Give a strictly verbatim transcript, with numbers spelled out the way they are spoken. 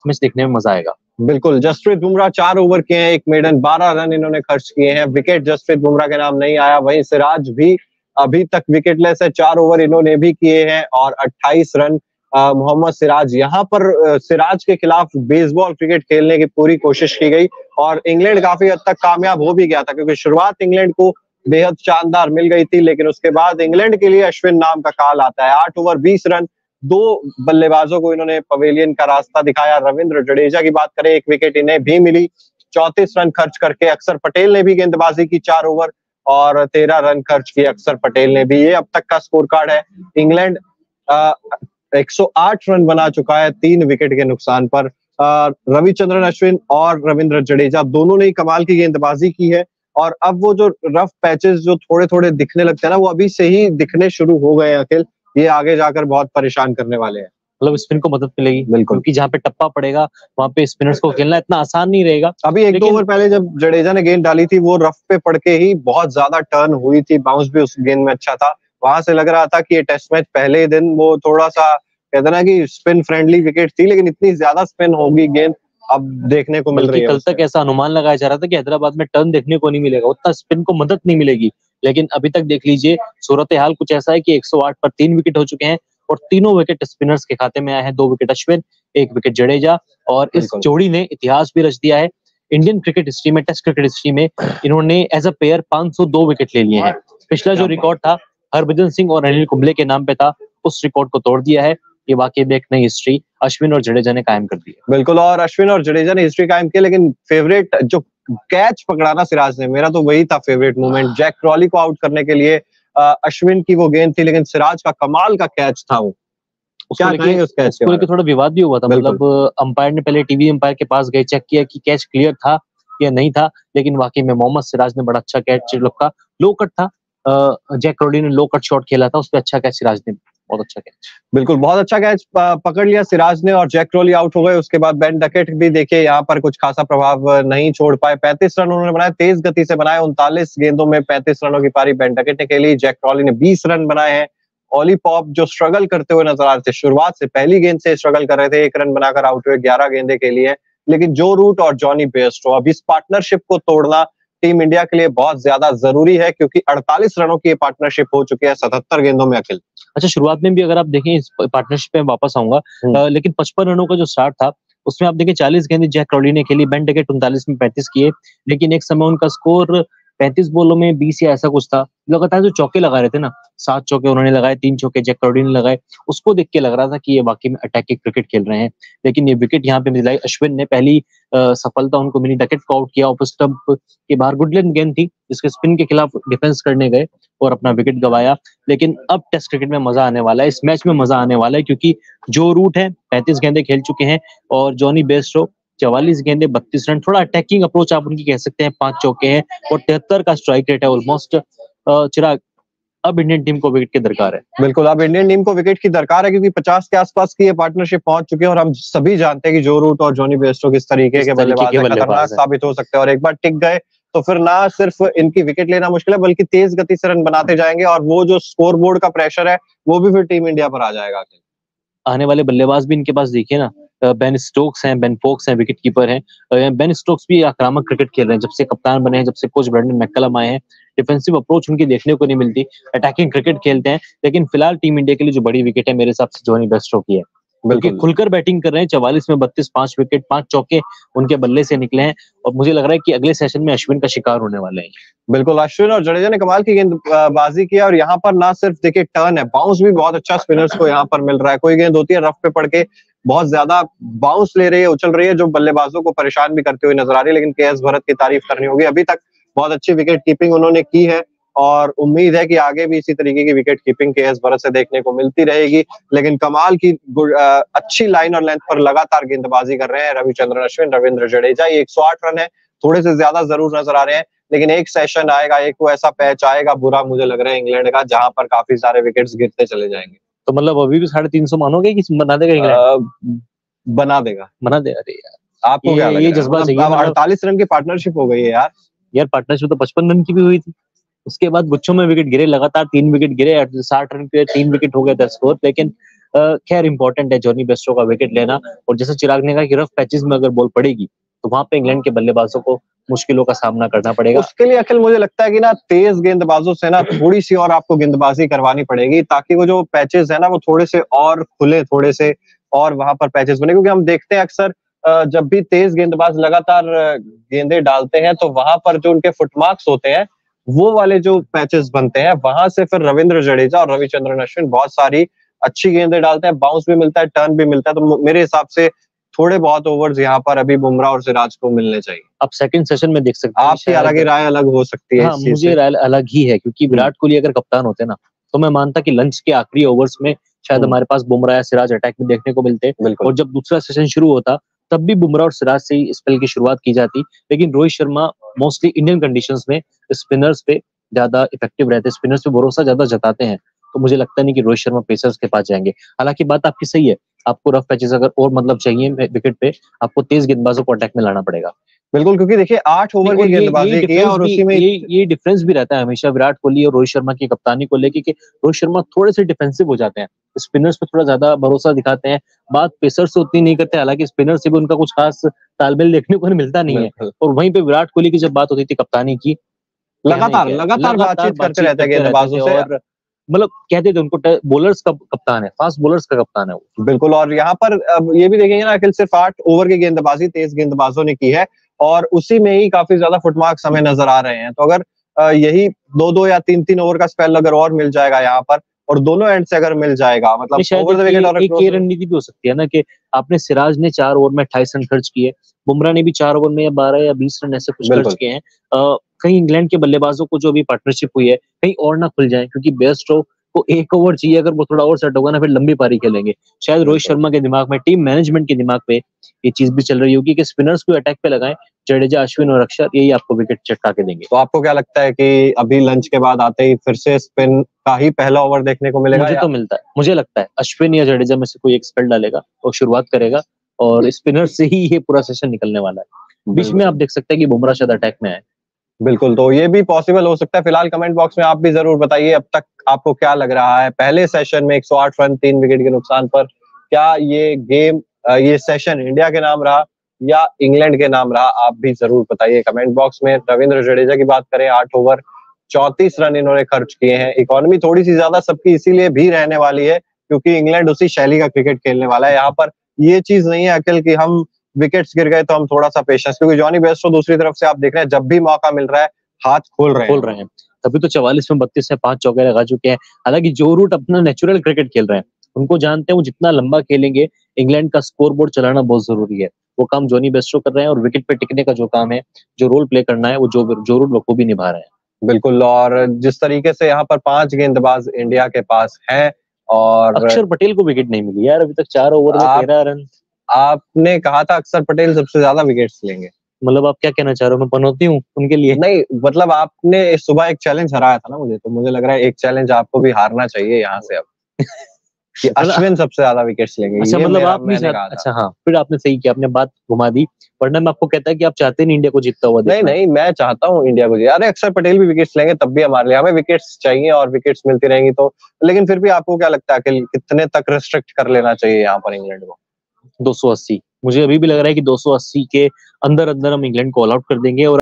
Match देखने में मजा आएगा। बिल्कुल, जसप्रीत बुमराह चार ओवर किए हैं, एक मेडन, बारह रन इन्होंने खर्च किए हैं। विकेट जसप्रीत बुमराह के नाम नहीं आया। वहीं सिराज भी अभी तक विकेटलेस है, चार ओवर इन्होंने भी किए हैं और अट्ठाईस रन मोहम्मद सिराज। यहाँ पर सिराज के खिलाफ बेसबॉल क्रिकेट खेलने की पूरी कोशिश की गई और इंग्लैंड काफी हद तक कामयाब हो भी गया था, क्योंकि शुरुआत इंग्लैंड को बेहद शानदार मिल गई थी, लेकिन उसके बाद इंग्लैंड के लिए अश्विन नाम का काल आता है। आठ ओवर बीस रन, दो बल्लेबाजों को इन्होंने पवेलियन का रास्ता दिखाया। रविंद्र जडेजा की बात करें, एक विकेट इन्हें भी मिली, चौंतीस रन खर्च करके। अक्षर पटेल ने भी गेंदबाजी की, चार ओवर और तेरह रन खर्च किए अक्षर पटेल ने भी। ये अब तक का स्कोर कार्ड है। इंग्लैंड एक सौ आठ रन बना चुका है तीन विकेट के नुकसान पर। रविचंद्रन अश्विन और रविंद्र जडेजा दोनों ने कमाल की गेंदबाजी की है और अब वो जो रफ पैचेस जो थोड़े थोड़े दिखने लगते हैं ना, वो अभी से ही दिखने शुरू हो गए हैं अखिल। ये आगे जाकर बहुत परेशान करने वाले हैं। मतलब स्पिन को मदद मिलेगी, बिल्कुल, क्योंकि जहाँ पे टप्पा पड़ेगा वहां पे स्पिनर्स को खेलना इतना आसान नहीं रहेगा। अभी एक दो ओवर पहले जब जडेजा ने गेंद डाली थी, वो रफ पे पड़ के ही बहुत ज्यादा टर्न हुई थी, बाउंस भी उस गेंद में अच्छा था। वहां से लग रहा था कि ये टेस्ट मैच पहले ही दिन वो थोड़ा सा कहते ना कि स्पिन फ्रेंडली विकेट थी, लेकिन इतनी ज्यादा स्पिन होगी गेंद अब देखने को मिल रही है। कल तक ऐसा अनुमान लगाया जा रहा था कि हैदराबाद में टर्न देखने को नहीं मिलेगा, उतना स्पिन को मदद नहीं मिलेगी, लेकिन अभी तक देख लीजिए सूरत हाल कुछ ऐसा है कि एक सौ आठ पर तीन विकेट हो चुके हैं और तीनों विकेट स्पिनर्स के खाते में आए हैं। दो विकेट अश्विन, एक विकेट जडेजा, और इस जोड़ी ने इतिहास भी रच दिया है इंडियन क्रिकेट हिस्ट्री में, टेस्ट क्रिकेट हिस्ट्री में। इन्होंने एज अ पेयर पाँच सौ दो विकेट ले लिए हैं। पिछला जो रिकॉर्ड था हरभजन सिंह और अनिल कुंबले के नाम पे था, उस रिकॉर्ड को तोड़ दिया है। ये वाकई में एक नई हिस्ट्री अश्विन और जडेजा ने कायम कर दी है। बिल्कुल, और अश्विन और जडेजा ने हिस्ट्री कायम की, लेकिन फेवरेट जो कैच पकड़ाना सिराज ने, मेरा तो वही था फेवरेट मोमेंट। जैक क्रॉली को आउट करने के लिए अश्विन की वो गेंद थी, लेकिन सिराज का कमाल का कैच था वो। क्या कहेंगे उस कैच के बारे में? थोड़ा विवाद भी हुआ था, मतलब अंपायर ने पहले टीवी अंपायर के पास गए, चेक किया कि कैच क्लियर था या नहीं था, लेकिन वाकई में मोहम्मद सिराज ने बड़ा अच्छा कैच रखा। लो कट था, जैक क्रॉली ने लो कट शॉट खेला था, उस पर अच्छा कैच सिराज ने, बहुत अच्छा कैच। बिल्कुल, बहुत अच्छा कैच पकड़ लिया सिराज ने और जैक क्रॉली आउट हो गए। उसके बाद बेन डकेट भी देखिए यहाँ पर कुछ खासा प्रभाव नहीं छोड़ पाए। पैंतीस रन उन्होंने बनाए, तेज गति से बनाए। उनतालीस गेंदों में पैंतीस रनों की पारी बेन डकेट ने खेली। जैक क्रॉली ने बीस रन बनाए हैं। ओली पॉप जो स्ट्रगल करते हुए नजर आ रहे थे, शुरुआत से पहली गेंद से स्ट्रगल कर रहे थे, एक रन बनाकर आउट हुए, ग्यारह गेंदे के लिए। लेकिन जो रूट और जॉनी बेयरस्टो, अब इस पार्टनरशिप को तोड़ना टीम इंडिया के लिए बहुत ज्यादा जरूरी है, क्योंकि अड़तालीस रनों की पार्टनरशिप हो चुकी है सतहत्तर गेंदों में अखिल। अच्छा, शुरुआत में भी अगर आप देखें, इस पार्टनरशिप में वापस आऊंगा, लेकिन पचपन रनों का जो स्टार्ट था उसमें आप देखें चालीस गेंदें जैक क्रॉली ने खेली, बेन डकेट उनतालीस में पैंतीस किए, लेकिन एक समय उनका स्कोर पैंतीस बॉलों में बीस या ऐसा कुछ था। लगातार जो चौके लगा रहे थे ना, सात चौके उन्होंने लगाए, तीन चौके जैक क्रॉली ने लगाए, उसको देख के लग रहा था कि ये वाकई में अटैकिंग क्रिकेट खेल रहे हैं। लेकिन ये विकेट यहाँ पे मिलाई अश्विन ने, पहली सफलता उनको मिली, डकेट को आउट किया, ऑफ स्टंप के बाहर गुडलैंड गेंद थी जिसके स्पिन के खिलाफ डिफेंस करने गए और अपना विकेट गवाया। लेकिन अब टेस्ट क्रिकेट में मजा आने वाला है, इस मैच में मजा आने वाला है, क्योंकि जो रूट है पैंतीस गेंदे खेल चुके हैं और जॉनी बेयरस्टो चवालीस गेंदे बत्तीस रन, थोड़ा अटैकिंग अप्रोच आप उनकी कह सकते हैं, पांच चौके हैं और तिहत्तर का स्ट्राइक रेट है ऑलमोस्ट। चिराग, अब इंडियन टीम को विकेट की दरकार है। बिल्कुल, अब इंडियन टीम को विकेट की दरकार है, क्योंकि पचास के आसपास की ये पार्टनरशिप पहुंच चुकी है और हम सभी जानते हैं कि जो रूट और जॉनी बेयरस्टो किस तरीके के बल्लेबाज हैं, खतरनाक साबित हो सकते हैं और एक बार टिक गए तो फिर ना सिर्फ इनकी विकेट लेना मुश्किल है, बल्कि तेज गति से रन बनाते जाएंगे और वो जो स्कोर बोर्ड का प्रेशर है वो भी फिर टीम इंडिया पर आ जाएगा। आने वाले बल्लेबाज भी इनके पास देखिए ना, बेन स्टोक्स हैं, बेन फोक्स हैं, विकेट कीपर हैं। बेन स्टोक्स भी आक्रामक क्रिकेट खेल रहे हैं, जब से कप्तान बने हैं, जब से कोच ब्रेंडन मैकलम आए हैं। डिफेंसिव अप्रोच उनकी देखने को नहीं मिलती, अटैकिंग क्रिकेट खेलते हैं। लेकिन फिलहाल टीम इंडिया के लिए जो बड़ी विकेट है मेरे हिसाब से जॉनी बेयरस्टो की है, बल्कि खुलकर बैटिंग कर रहे हैं। चवालीस में बत्तीस, पांच विकेट, पांच चौके उनके बल्ले से निकले हैं और मुझे लग रहा है कि अगले सेशन में अश्विन का शिकार होने वाले हैं। बिल्कुल, अश्विन और जडेजा ने कमाल की गेंदबाजी किया और यहाँ पर ना सिर्फ देखिए टर्न है, बाउंस भी बहुत अच्छा स्पिनर्स को यहाँ पर मिल रहा है। कोई गेंद होती है रफ पे पड़ के बहुत ज्यादा बाउंस ले रही है, उछल रही है, जो बल्लेबाजों को परेशान भी करते हुए नजर आ रही है। लेकिन के एस भरत की तारीफ करनी होगी, अभी तक बहुत अच्छी विकेट कीपिंग उन्होंने की है और उम्मीद है कि आगे भी इसी तरीके की wicket keeping K S Bharat से देखने को मिलती रहेगी। लेकिन कमाल की अच्छी लाइन और लेंथ पर लगातार गेंदबाजी कर रहे हैं रविचंद्रन अश्विन, रविंद्र जडेजा। ये एक सौ आठ रन है, थोड़े से ज्यादा जरूर नजर आ रहे हैं, लेकिन एक सेशन आएगा, एक वो ऐसा पैच आएगा बुरा मुझे लग रहा है इंग्लैंड का, जहां पर काफी सारे विकेट्स गिरते चले जाएंगे। तो मतलब अभी भी साढ़े तीन सौ मानोगे कि बना देगा इंग्लैंड? बना देगा, बना देगा। अरे यार, आपको क्या लग रहा है? मतलब अड़तालीस रन की पार्टनरशिप हो गई है यार। यार पार्टनरशिप तो पचपन रन की भी हुई थी, उसके बाद गुच्छों में विकेट गिरे, लगातार तीन विकेट गिरे, साठ रन के तीन विकेट हो गया था स्कोर। लेकिन खैर इंपॉर्टेंट है जॉनी बेस्टो का विकेट लेना, और जैसे चिराग ने कहा कि रफ पैचेस में अगर बॉल पड़ेगी तो वहां पे इंग्लैंड के बल्लेबाजों को मुश्किलों का सामना करना पड़ेगा। उसके लिए अखिल मुझे लगता है कि ना तेज गेंदबाजों से ना थोड़ी सी और आपको गेंदबाजी करवानी पड़ेगी, ताकि वो जो पैचेस है ना वो थोड़े से और खुले, थोड़े से और वहां पर पैचेस बने, क्योंकि हम देखते हैं अक्सर जब भी तेज गेंदबाज लगातार गेंदे डालते हैं तो वहां पर जो उनके फुटमार्क्स होते हैं वो वाले जो पैचेस बनते हैं, वहां से फिर रविंद्र जडेजा और रविचंद्रन अश्विन बहुत सारी अच्छी गेंदें डालते हैं, बाउंस भी मिलता है, टर्न भी मिलता है। तो मेरे हिसाब से थोड़े बहुत ओवर्स यहाँ पर अभी बुमराह और सिराज को मिलने चाहिए। अब सेकंड सेशन में देख सकते हैं, आपकी हालांकि राय अलग हो सकती है। हाँ, मुझे राय अलग ही है, क्योंकि विराट कोहली अगर कप्तान होते ना तो मैं मानता कि लंच के आखिरी ओवर्स में शायद हमारे पास बुमराह या सिराज अटैक में देखने को मिलते, और जब दूसरा सेशन शुरू होता तब भी बुमराह और सिराज से ही स्पेल की शुरुआत की जाती। लेकिन Rohit Sharma mostly Indian conditions में स्पिनर्स पे ज्यादा इफेक्टिव रहते, स्पिनर्स पे भरोसा ज्यादा जताते हैं, तो मुझे लगता नहीं कि रोहित शर्मा पेसर्स के पास जाएंगे। हालांकि बात आपकी सही है, आपको रफ पैचेस अगर और मतलब चाहिए विकेट पे, आपको तेज गेंदबाजों को अटैक में लाना पड़ेगा। बिल्कुल, क्योंकि देखिए आठ ओवर की गेंदबाजी की है और उसी में ये ये डिफरेंस भी रहता है हमेशा विराट कोहली और रोहित शर्मा की कप्तानी को लेके, कि रोहित शर्मा थोड़े से डिफेंसिव हो जाते हैं, स्पिनर्स पे थोड़ा ज्यादा भरोसा दिखाते हैं, बात पेसर से उतनी नहीं करते, हालांकि स्पिनर से भी उनका कुछ खास तालमेल देखने को मिलता नहीं है। और वहीं पे विराट कोहली की जब बात होती थी कप्तानी की, लगातार लगातार बातचीत करते रहते हैं गेंदबाजों से, और मतलब कहते थे उनको बॉलर्स का कप्तान है, फास्ट बॉलर्स का कप्तान है वो। बिल्कुल, और यहाँ पर अब ये भी देखेंगे ना अखिल, सिर्फ आठ ओवर की गेंदबाजी तेज गेंदबाजों ने की है और उसी में ही काफी ज्यादा फुटमार्क्स हमें नजर आ रहे हैं। तो अगर यही दो दो या तीन तीन ओवर का स्पेल अगर और मिल जाएगा यहाँ पर, और दोनों एंड से अगर मिल जाएगा, मतलब ओवर द विकेट, और एक ये रणनीति भी हो सकती है ना कि आपने सिराज ने चार ओवर में अट्ठाईस रन खर्च किए, बुमराह ने भी चार ओवर में या बारह या बीस रन ऐसे कुछ खर्च किए हैं, कहीं इंग्लैंड के बल्लेबाजों को जो अभी पार्टनरशिप हुई है कहीं और ना खुल जाए, क्योंकि बेस्टो को एक ओवर चाहिए, अगर वो थोड़ा और सेट होगा ना फिर लंबी पारी खेलेंगे। शायद रोहित शर्मा के दिमाग में, टीम मैनेजमेंट के दिमाग पे ये चीज भी चल रही होगी कि स्पिनर्स को अटैक पे लगाएं, जडेजा, अश्विन और अक्षर यही आपको विकेट चटका के देंगे। तो आपको क्या लगता है कि अभी लंच के बाद आते ही फिर से स्पिन का ही पहला ओवर देखने को मिलेगा? मुझे तो मिलता है, मुझे लगता है अश्विन या जडेजा में से कोई एक स्पेल डालेगा और शुरुआत करेगा, और स्पिनर से ही ये पूरा सेशन निकलने वाला है। बीच में आप देख सकते हैं कि बुमराह शायद अटैक में आए। बिल्कुल, तो ये भी पॉसिबल हो सकता है। फिलहाल कमेंट बॉक्स में आप भी जरूर बताइए अब तक आपको क्या लग रहा है, पहले सेशन में एक सौ आठ रन तीन विकेट के नुकसान पर क्या ये गेम, ये सेशन इंडिया के नाम रहा या इंग्लैंड के नाम रहा, आप भी जरूर बताइए कमेंट बॉक्स में। रविंद्र जडेजा की बात करें, आठ ओवर चौंतीस रन इन्होंने खर्च किए हैं। इकोनॉमी थोड़ी सी ज्यादा सबकी इसीलिए भी रहने वाली है क्योंकि इंग्लैंड उसी शैली का क्रिकेट खेलने वाला है। यहाँ पर ये चीज नहीं है अखिल कि हम विकेट्स गिर गए तो हम थोड़ा सा पेशेंस, क्योंकि जॉनी बेस्टो दूसरी तरफ से आप देख रहे हैं जब भी मौका मिल रहा है हाथ खोल रहे हैं खोल रहे हैं तभी तो चवालीस में बत्तीस से पांच चौके लगा चुके हैं। हालांकि जो रूट अपना नेचुरल क्रिकेट खेल रहे हैं, उनको जानते हैं वो जितना लंबा खेलेंगे, इंग्लैंड का स्कोर बोर्ड चलाना बहुत जरूरी है। वो काम जॉनी बेस्टो कर रहे हैं और विकेट पे टिकने का जो काम है, जो रोल प्ले करना है, वो जो जो रूट बखूबी निभा रहे हैं। बिल्कुल, और जिस तरीके से यहाँ पर पांच गेंदबाज इंडिया के पास हैं और अक्षर पटेल को विकेट नहीं मिली यार अभी तक, चार ओवर में तेरह रन। आपने कहा था अक्षर पटेल सबसे ज्यादा विकेट्स लेंगे, मतलब आप क्या कहना चाह रहे हो? मैं पनौती हूँ उनके लिए? नहीं, मतलब आपने सुबह एक चैलेंज हराया था ना मुझे, तो मुझे लग रहा है एक चैलेंज आपको भी हारना चाहिए यहाँ से अब कि अश्विन सबसे ज्यादा विकेट्स लेंगे। अच्छा, मतलब आप नहीं चाहते? अच्छा हाँ, फिर आपने सही किया, आपने बात घुमा दी, वरना मैं आपको कहता है कि आप चाहते नहीं इंडिया को जीतता हुआ। नहीं नहीं, मैं चाहता हूँ इंडिया को जीते। अरे अक्षर पटेल भी विकेट्स लेंगे तब भी हमारे लिए, हमें विकेट्स चाहिए और विकेट्स मिलती रहेंगी तो। लेकिन फिर भी आपको क्या लगता है कि कितने तक रिस्ट्रिक्ट कर लेना चाहिए यहाँ पर इंग्लैंड को? दो सौ अस्सी, मुझे अभी भी लग रहा है कि दो सौ अस्सी के अंदर अंदर हम इंग्लैंड को ऑल आउट कर देंगे। और